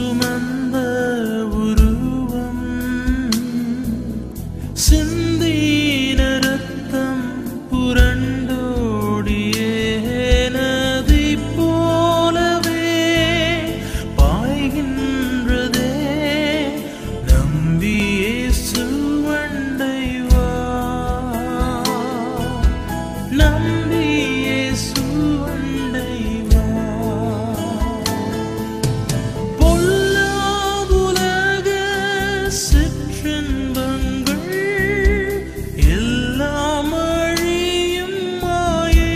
சுமந்த உருவம் சிந்தின ரத்தம் புரண்டோடியே நதி போலவே பாய்கின்றதே நம்பி இயேசு அண்டை வா நம்பி இயேசு அண்டை வா பொல்லாவுலக சிற்றின்பங்கள் எல்லாம் அழியும் மாயை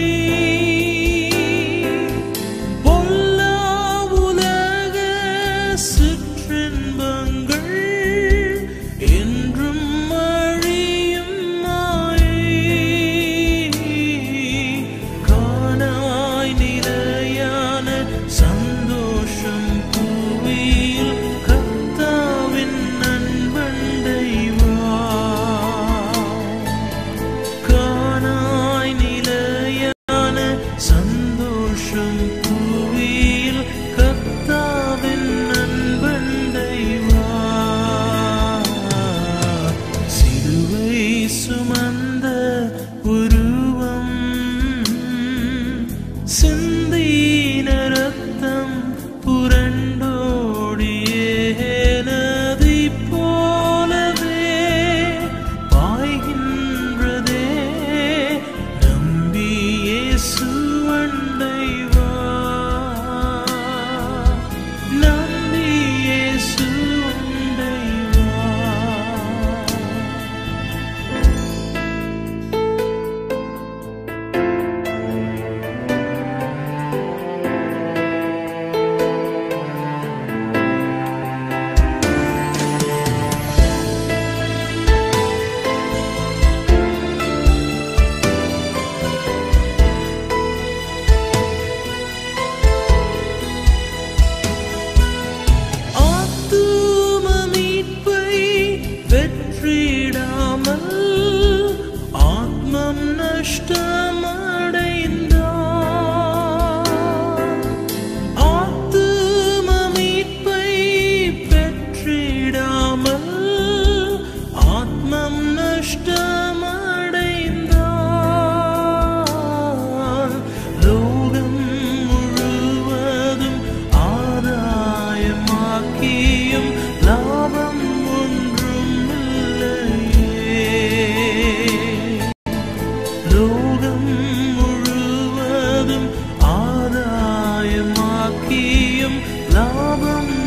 பொல்லாவுலக சிற்றின்பங்கள் என்றும் அழியும் மாயை காணாய் நிலையான சந்தோஷம் பூமியில் கர்த்தாவின் நண்பண்டை வா காணாய் நிலையான சந்தோஷம் பூமியில் கர்த்தாவின் நண்பண்டை வா சிலுவை சுமந்த உருவம் சிந்தின ரத்தம் புரண்டோடியே நதி போலவே பாய்கின்றதே நம்பி இயேசு அண்டை வா நம்பி இயேசு அண்டை வா ஆத்தும மீட்பை வெற்றிடாமல் ஆத்மம் நஷ்டமடைந்தார் ஆத்தும மீட்பை பெற்றிடாமல் ஆத்மம் நஷ்டமடைந்தார் லோகம் முழுவதும் ஆதாயமாக்கியும் லாபம் ஒன்றும் இல்லையே லோகம் முழுவதும் ஆதாயமாக்கியும் லாபம்